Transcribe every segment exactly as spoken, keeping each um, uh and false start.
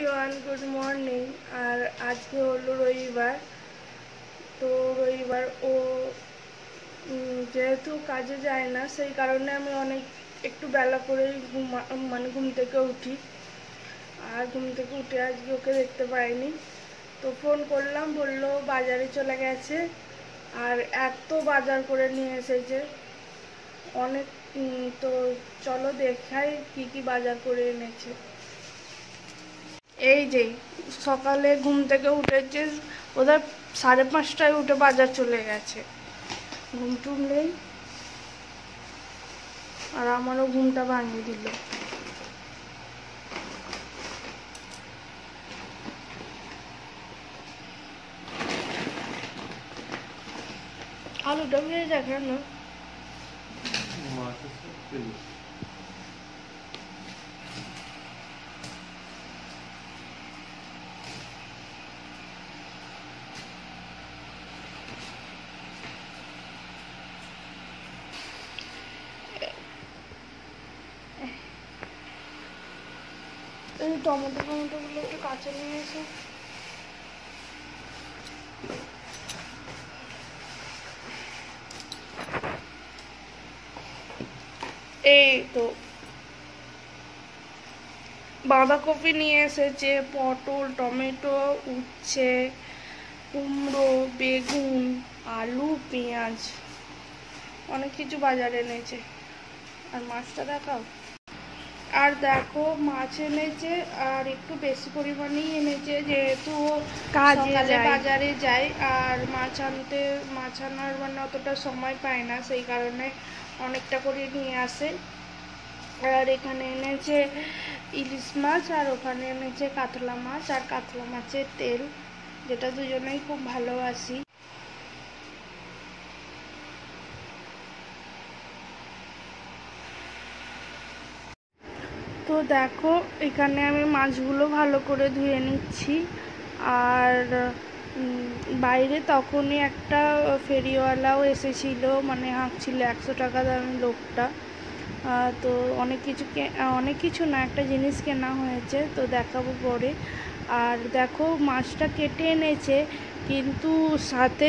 Good morning और आज के हलो रविवार तो रविवार ओ जेहेतु काजे जाए ना से कारणे आमी अनेक एकटू बेला करे घुम माने घुम थेके उठी और घुम थेके उठे आज ओके देखते पाइनी तो फोन करलाम बोललो बाजारे चले गेছে और एत बाजार करे निये एसेছে अनेक तो चलो देखाई की की बाजार करे এনেছে। এই যে সকালে ঘুম থেকে উঠেছে ওদের সাড়ে পাঁচটায় উঠে বাজার চলে গেছে, ঘুম টুম নেই আর আমারও ঘুমটা ভাঙিয়ে দিল। আলুটা ভেজে দেখেন না टमेटो टमेटोगुलो एकटु काचे निये एसो এই তো বাঁধাকপি নিয়ে এসেছে, পটল, টমেটো, উচ্ছে, কুমড়ো, বেগুন, আলু, পেঁয়াজ অনেক কিছু বাজারে এনেছে। আর মাছটা দেখাও। আর দেখো মাছ এনেছে আর একটু বেশি পরিমাণেই এনেছে যেহেতু কাজে বাজারে যায় আর মাছ আনতে মাছ আনার মানে অতটা সময় পায় না সেই কারণে অনেকটা করে নিয়ে আসে। আর এখানে এনেছে ইলিশ মাছ আর ওখানে এনেছে কাতলা মাছ আর কাতলা মাছের তেল যেটা দুজনেই খুব ভালোবাসি। তো দেখো এখানে আমি মাছগুলো ভালো করে ধুয়ে নিচ্ছি আর বাইরে তখনই একটা ফেরিওয়ালাও এসেছিল মানে হাঁকছিল একশো টাকা দামি লোকটা। তো অনেক কিছু অনেক কিছু না একটা জিনিস কেনা হয়েছে তো দেখাবো পরে। আর দেখো মাছটা কেটে এনেছে কিন্তু সাথে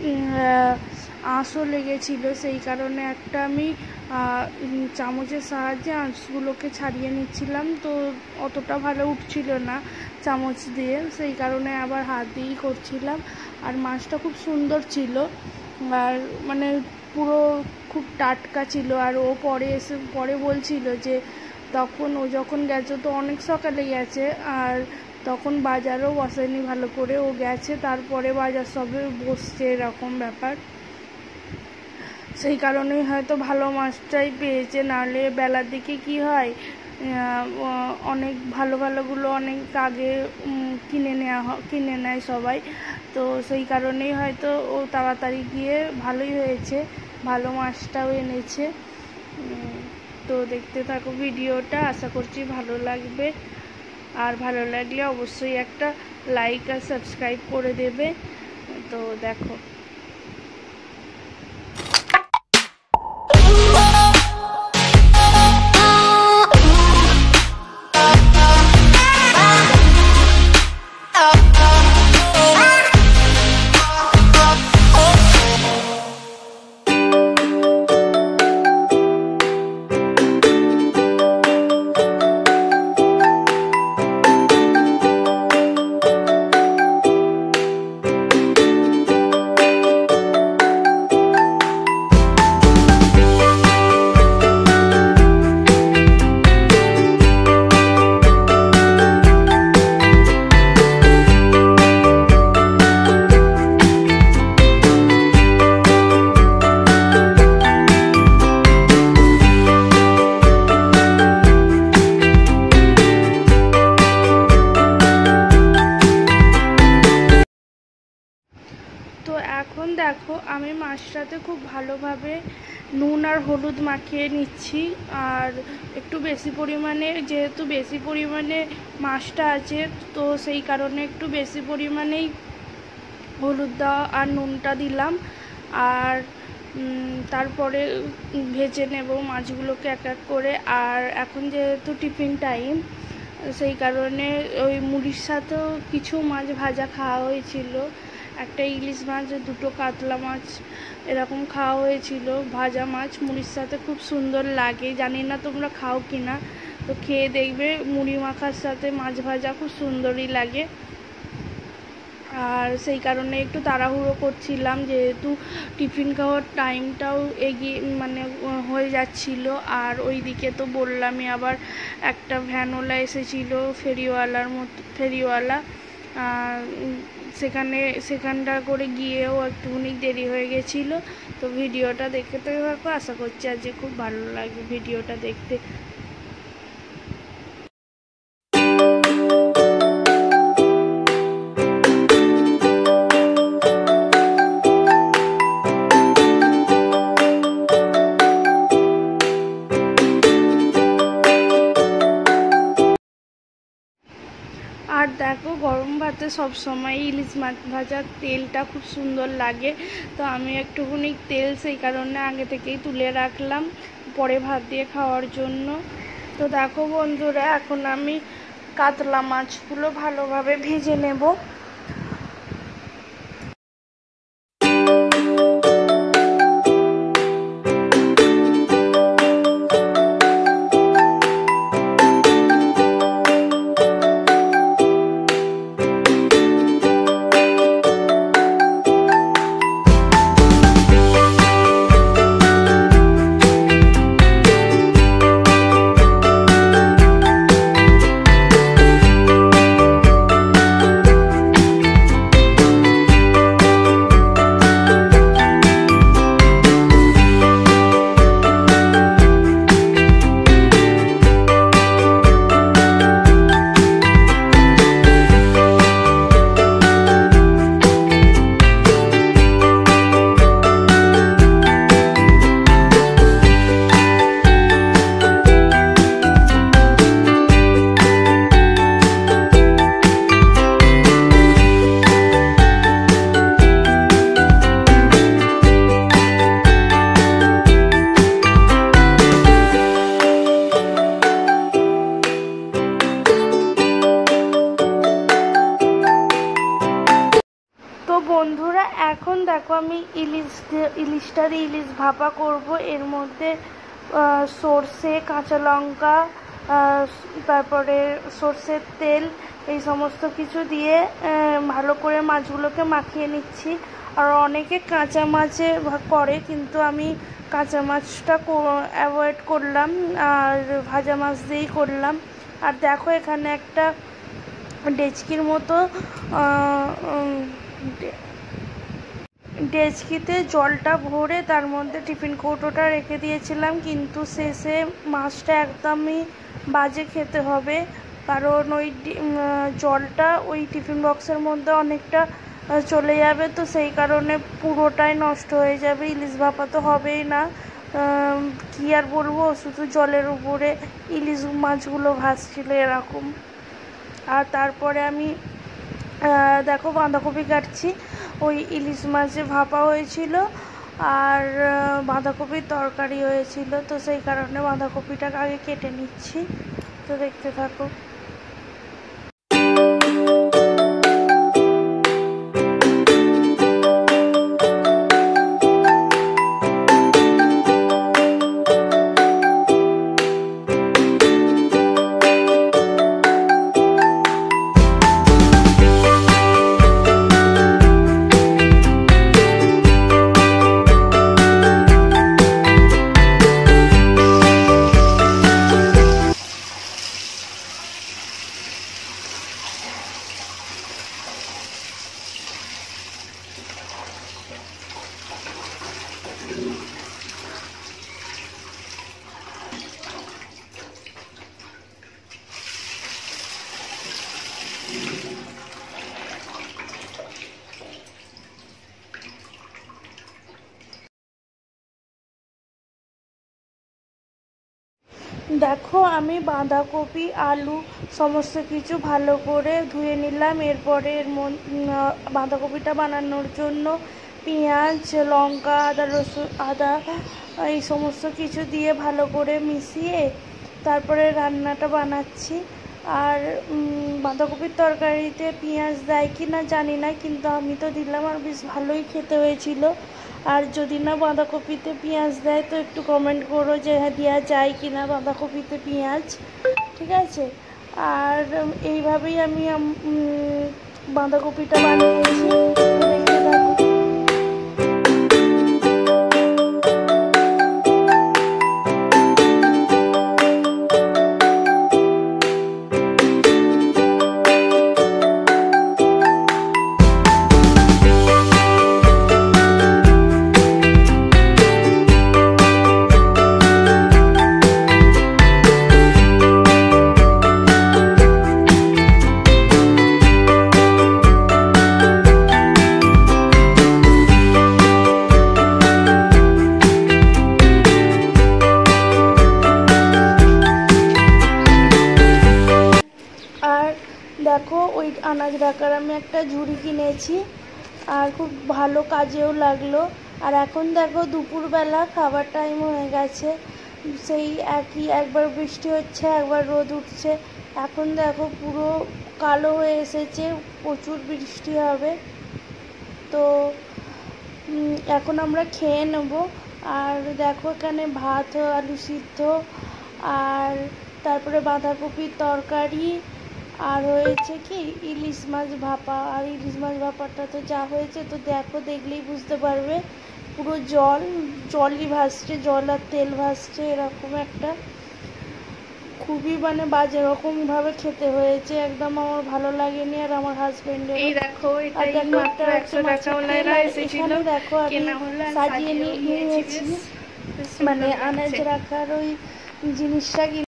আঁশও লেগেছিল সেই কারণে একটা আমি চামচের সাহায্যে আঁশগুলোকে ছাড়িয়ে নিচ্ছিলাম তো অতটা ভালো উঠছিল না চামচ দিয়ে সেই কারণে আবার হাত দিয়েই করছিলাম। আর মাছটা খুব সুন্দর ছিল আর মানে পুরো খুব টাটকা ছিল। আর ও পরে এসে পরে বলছিল যে তখন ও যখন গেছে তো অনেক সকালে গেছে আর তখন বাজারও বসেনি ভালো করে, ও গেছে তারপরে বাজার সবে বসছে এরকম ব্যাপার সেই কারণেই হয়তো ভালো মাছটাই পেয়েছে। নাহলে বেলার দিকে কি হয় অনেক ভালো ভালোগুলো অনেক আগে কিনে নেওয়া কিনে নেয় সবাই তো সেই কারণেই হয়তো ও তাড়াতাড়ি গিয়ে ভালোই হয়েছে ভালো মাছটাও এনেছে। তো দেখতে থাকো ভিডিওটা, আশা করছি ভালো লাগবে আর ভালো লাগলে অবশ্যই একটা লাইক আর সাবস্ক্রাইব করে দেবে। তো দেখো এখন দেখো আমি মাছটাতে খুব ভালোভাবে নুন আর হলুদ মাখিয়ে নিচ্ছি আর একটু বেশি পরিমাণে যেহেতু বেশি পরিমাণে মাছটা আছে তো সেই কারণে একটু বেশি পরিমাণেই হলুদ দেওয়া আর নুনটা দিলাম আর তারপরে ভেজে নেব মাছগুলোকে এক এক করে। আর এখন যেহেতু টিফিন টাইম সেই কারণে ওই মুড়ির সাথেও কিছু মাছ ভাজা খাওয়া হয়েছিল, একটা ইলিশ মাছ, দুটো কাতলা মাছ এরকম খাওয়া হয়েছিল। ভাজা মাছ মুড়ির সাথে খুব সুন্দর লাগে, জানি না তোমরা খাও কি না, তো খেয়ে দেখবে মুড়ি মাখার সাথে মাছ ভাজা খুব সুন্দরই লাগে। আর সেই কারণে একটু তাড়াহুড়ো করছিলাম, যেহেতু টিফিন খাওয়ার টাইমটাও এগিয়ে মানে হয়ে যাচ্ছিল। আর ওই দিকে তো বললামই আবার একটা ভ্যানওয়ালা এসেছিলো, ফেরিওয়ালার মতো ফেরিওয়ালা, সেখানে সেখানটা করে গিয়েও একটুখানি দেরি হয়ে গেছিলো। তো ভিডিওটা দেখতে থাকো, আশা করছি আজকে খুব ভালো লাগবে ভিডিওটা দেখতে। আর দেখো গরম ভাতে সবসময় ইলিশ মাছ ভাজার তেলটা খুব সুন্দর লাগে, তো আমি একটুখানি তেল সেই কারণে আগে থেকেই তুলে রাখলাম পরে ভাত দিয়ে খাওয়ার জন্য। তো দেখো বন্ধুরা, এখন আমি কাতলা মাছগুলো ভালোভাবে ভেজে নেব। বন্ধুরা এখন দেখো আমি ইলিশ ইলিশটা দিয়ে ইলিশ ভাপা করব। এর মধ্যে সর্ষে, কাঁচা লঙ্কা, তারপরে সর্ষের তেল, এই সমস্ত কিছু দিয়ে ভালো করে মাছগুলোকে মাখিয়ে নিচ্ছি। আর অনেকে কাঁচা মাছে করে, কিন্তু আমি কাঁচা মাছটা অ্যাভয়েড করলাম আর ভাজা মাছ দিয়েই করলাম। আর দেখো এখানে একটা ডেচকির মতো ডেচকিতে জলটা ভরে তার মধ্যে টিফিন কৌটোটা রেখে দিয়েছিলাম, কিন্তু শেষে মাছটা একদমই বাজে খেতে হবে, কারণ ওই জলটা ওই টিফিন বক্সের মধ্যে অনেকটা চলে যাবে, তো সেই কারণে পুরোটাই নষ্ট হয়ে যাবে, ইলিশ ভাপা তো হবেই না। কী আর বলবো, শুধু জলের উপরে ইলিশ মাছগুলো ভাসছিল এরকম। আর তারপরে আমি দেখো বাঁধাকপি কাটছি, ওই ইলিশ মাছে ভাপা হয়েছিল আর বাঁধাকপির তরকারি হয়েছিল, তো সেই কারণে বাঁধাকপিটাকে আগে কেটে নিচ্ছি। তো দেখতে থাকো। দেখো আমি বাঁধাকপি, আলু সমস্ত কিছু ভালো করে ধুয়ে নিলাম। এরপরে এর বাঁধাকপিটা বানানোর জন্য পেঁয়াজ, লঙ্কা, আদা রসুন আদা এই সমস্ত কিছু দিয়ে ভালো করে মিশিয়ে তারপরে রান্নাটা বানাচ্ছি। আর বাঁধাকপির তরকারিতে পেঁয়াজ দেয় কি না জানি না, কিন্তু আমি তো দিলাম আর বেশ ভালোই খেতে হয়েছিল। আর যদি না বাঁধাকপিতে পেঁয়াজ দেয় তো একটু কমেন্ট করো যে হ্যাঁ দেওয়া যায় কি না বাঁধাকপিতে পেঁয়াজ, ঠিক আছে। আর এইভাবেই আমি বাঁধাকপিটা বানিয়েছি, দেখতে থাকো। দেখো ওই আনাজ রাখার আমি একটা ঝুড়ি কিনেছি, আর খুব ভালো কাজেও লাগলো। আর এখন দেখো দুপুরবেলা খাবার টাইম হয়ে গেছে, সেই একই, একবার বৃষ্টি হচ্ছে একবার রোদ উঠছে। এখন দেখো পুরো কালো হয়ে এসেছে, প্রচুর বৃষ্টি হবে। তো এখন আমরা খেয়ে নেব। আর দেখো এখানে ভাত, আলু সিদ্ধ, আর তারপরে বাঁধাকপির তরকারি, আর হয়েছে কি ইলিশ মাছ ভাপা। আর ইলিশ মাছ ভাপাটা তো যা হয়েছে তো দেখো, দেখলেই বুঝতে পারবে, পুরো জল জলই ভাসছে, জল আর তেল ভাসছে, এরকম একটা খুবই মানে বাজে রকম ভাবে খেতে হয়েছে, একদম আমার ভালো লাগেনি আর আমার হাজবেন্ডের। এই দেখো এটা মাত্র একশো টাকা এসেছিল, দেখো আমি সাজিয়ে নিয়েছি, মানে আনাজ রাখার ওই জিনিসটা